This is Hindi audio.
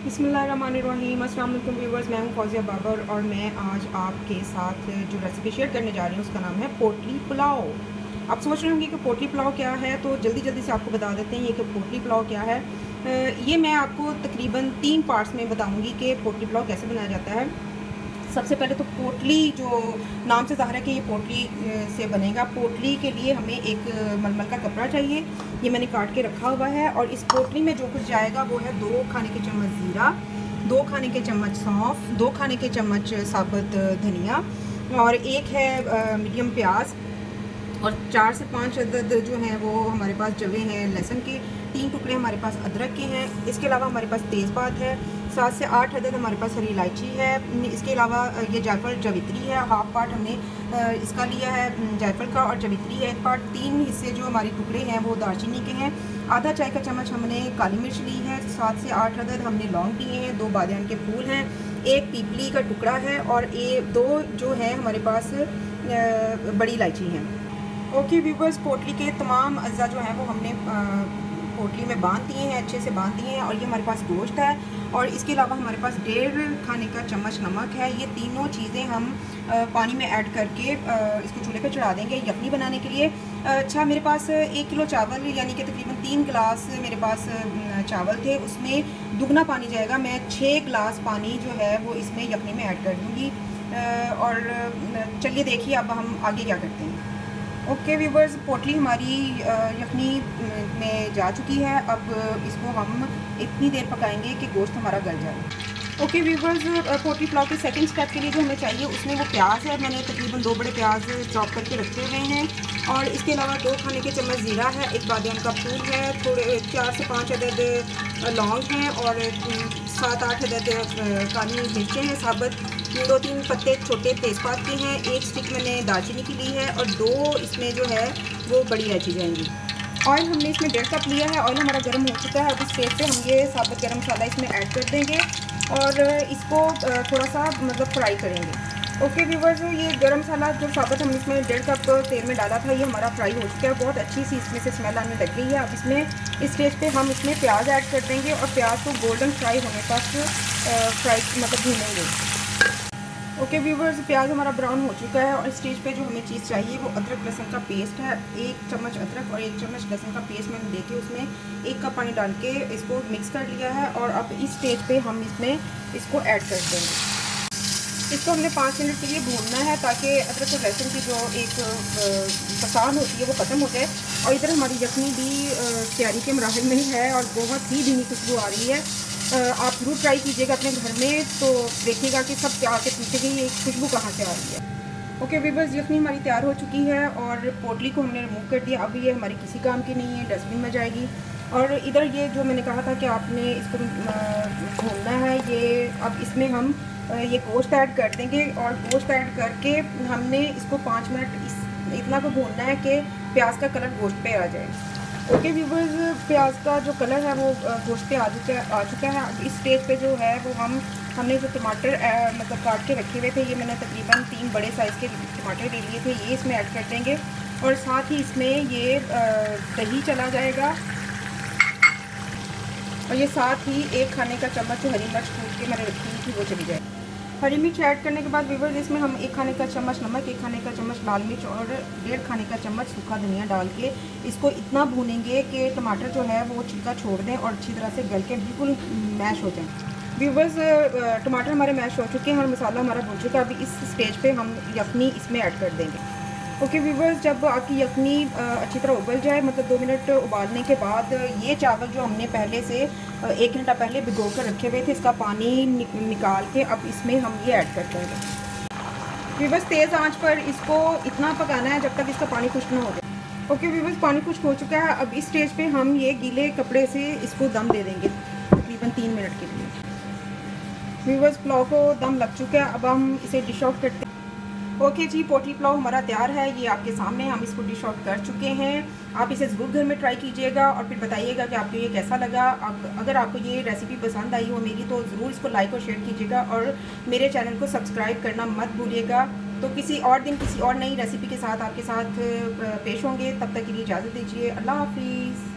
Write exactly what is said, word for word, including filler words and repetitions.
बिस्मिल्लाहिर्रहमानिर्रहीम। अस्सलाम वालेकुम व्यूअर्स, मैं हूं फौजिया बाबर और मैं आज आपके साथ जो रेसिपी शेयर करने जा रही हूं उसका नाम है पोटली पुलाव। आप सोच रहे होंगे कि पोटली पुलाव क्या है, तो जल्दी जल्दी से आपको बता देते हैं ये कि पोटली पुलाव क्या है। ये मैं आपको तकरीबन तीन पार्ट्स में बताऊंगी कि पोटली पुलाव कैसे बनाया जाता है। सबसे पहले तो पोटली, जो नाम से ज़ाहिर है कि ये पोटली से बनेगा। पोटली के लिए हमें एक मलमल का कपड़ा चाहिए, ये मैंने काट के रखा हुआ है। और इस पोटली में जो कुछ जाएगा वो है दो खाने के चम्मच ज़ीरा, दो खाने के चम्मच सौंफ, दो खाने के चम्मच साबुत धनिया और एक है मीडियम प्याज और चार से पाँच अदद जो हैं वो हमारे पास जवे हैं लहसुन के, तीन टुकड़े हमारे पास अदरक के हैं। इसके अलावा हमारे पास तेज़पात है, सात से आठ अदद हमारे पास हरी इलायची है। इसके अलावा ये जायफल जवित्री है, हाफ पार्ट हमने इसका लिया है जायफल का और जवित्री है एक पार्ट। तीन हिस्से जो हमारे टुकड़े हैं वो दालचीनी के हैं। आधा चाय का चम्मच हमने काली मिर्च ली है, सात से आठ अदद हमने लौंग लिए हैं, दो बादियान के फूल हैं, एक पीपली का टुकड़ा है और एक दो जो है हमारे पास बड़ी इलायची है। ओके व्यूअर्स, पोटली के तमाम अज्जा जो हैं वो हमने पोटली में बांध दिए हैं, अच्छे से बांध दिए हैं। और ये हमारे पास गोश्त है और इसके अलावा हमारे पास डेढ़ खाने का चम्मच नमक है। ये तीनों चीज़ें हम पानी में ऐड करके इसको चूल्हे पे चढ़ा देंगे यखनी बनाने के लिए। अच्छा, मेरे पास एक किलो चावल यानी कि तकरीबन तीन गिलास मेरे पास चावल थे, उसमें दुगना पानी जाएगा। मैं छः गिलास पानी जो है वो इसमें यखनी में ऐड कर दूँगी। और चलिए देखिए अब हम आगे क्या करते हैं। ओके व्यूवर्स, पोटली हमारी यखनी में जा चुकी है। अब इसको हम इतनी देर पकाएंगे कि गोश्त हमारा गल जाए। ओके व्यूवर्स, पोटली पुलाव के सेकंड स्टेप के लिए जो हमें चाहिए उसमें वो प्याज है। मैंने तकरीबन दो बड़े प्याज चॉप करके रखे हुए हैं और इसके अलावा दो खाने के चम्मच ज़ीरा है, एक बादियान का फूल है, थोड़े चार से पाँच अदद लौंग हैं और सात आठ अदद काली मिर्चें हैं साबुत, दो तीन पत्ते छोटे तेज़पात के हैं, एक स्टिक मैंने दालचीनी की ली है और दो इसमें जो है वो बड़ी इलायची जाएंगी। ऑयल हमने इसमें डेढ़ कप लिया है। ऑयल हमारा गर्म हो चुका है। अब इस स्टेज पे हम ये साबुत गरम मसाला इसमें ऐड कर देंगे और इसको थोड़ा सा मतलब फ्राई करेंगे। ओके व्यूवर्स, ये गरम मसाला जो साबुत हमने इसमें डेढ़ कप तेल में डाला था ये हमारा फ्राई हो चुका है। बहुत अच्छी सी इसमें से स्मेल आने लग गई है। अब इसमें इस स्टेज पे हम इसमें प्याज ऐड कर देंगे और प्याज को गोल्डन फ्राई होने तक फ्राई मतलब भूनेंगे। ओके व्यूवर्स, प्याज हमारा ब्राउन हो चुका है और इस स्टेज पे जो हमें चीज़ चाहिए वो अदरक लहसुन का पेस्ट है। एक चम्मच अदरक और एक चम्मच लहसुन का पेस्ट मैंने लेके उसमें एक कप पानी डाल के इसको मिक्स कर लिया है और अब इस स्टेज पे हम इसमें इसको ऐड कर देंगे। इसको हमने पाँच मिनट के लिए भूनना है ताकि अदरक और लहसुन की जो एक पसान होती है वो ख़त्म हो जाए। और इधर हमारी यखनी भी तैयारी के मराहल में ही है और बहुत ही धीमी खुशबू आ रही है। आप ज़रूर ट्राई कीजिएगा अपने घर में, तो देखिएगा कि सब प्यार के पीछे की ये खुशबू कहाँ से आ रही है। ओके व्यूअर्स, यखनी हमारी तैयार हो चुकी है और पोटली को हमने रिमूव कर दिया। अब ये हमारी किसी काम की नहीं है, डस्टबिन में जाएगी। और इधर ये जो मैंने कहा था कि आपने इसको भूनना है, ये अब इसमें हम ये गोश्त ऐड कर देंगे और गोश्त ऐड करके हमने इसको पाँच मिनट इस इतना को भूनना है कि प्याज का कलर गोश्त पे आ जाए। ओके व्यूवर्स, प्याज का जो कलर है वो गोश्त पे आ चुका आ चुका है। अब इस स्टेज पे जो है वो हम हमने जो टमाटर मतलब काट के रखे हुए थे, ये मैंने तकरीबन तीन बड़े साइज़ के टमाटर ले लिए थे, ये इसमें ऐड कर देंगे और साथ ही इसमें ये दही चला जाएगा और ये साथ ही एक खाने का चम्मच जो हरी मिर्च कूट के मैंने रखी हुई थी वो चली जाएगी। हरी मिर्च ऐड करने के बाद व्यूवर्स इसमें हम एक खाने का चम्मच नमक, एक खाने का चम्मच लाल मिर्च और डेढ़ खाने का चम्मच सूखा धनिया डाल के इसको इतना भूनेंगे कि टमाटर जो है वो छिलका छोड़ दें और अच्छी तरह से गल के बिल्कुल मैश हो जाए। व्यूवर्स, टमाटर हमारे मैश हो चुके हैं और मसाला हमारा भून चुका है। अभी इस स्टेज पे हम यखनी इसमें ऐड कर देंगे। ओके व्यूवर्स, जब आपकी यखनी अच्छी तरह उबल जाए, मतलब दो मिनट उबालने के बाद ये चावल जो हमने पहले से एक घंटा पहले भिगो कर रखे हुए थे इसका पानी निकाल के अब इसमें हम ये ऐड कर देंगे। व्यूवर्स, तेज़ आंच पर इसको इतना पकाना है जब तक इसका पानी खुश्क ना हो जाए। ओके व्यूवर्स, पानी खुश्क हो चुका है। अब इस स्टेज पे हम ये गीले कपड़े से इसको दम दे देंगे तकरीबन तीन मिनट के लिए। व्यूवर्स, पुलाव को दम लग चुका है, अब हम इसे डिश आउट करते हैं। ओके जी, पोटली पुलाव हमारा तैयार है, ये आपके सामने हम इसको डिश आउट कर चुके हैं। आप इसे ज़रूर घर में ट्राई कीजिएगा और फिर बताइएगा कि आपको ये कैसा लगा। अब अगर आपको ये रेसिपी पसंद आई हो मेरी तो ज़रूर इसको लाइक और शेयर कीजिएगा और मेरे चैनल को सब्सक्राइब करना मत भूलिएगा। तो किसी और दिन किसी और नई रेसिपी के साथ आपके साथ पेश होंगे, तब तक के लिए इजाज़त दीजिए। अल्लाह हाफिज़।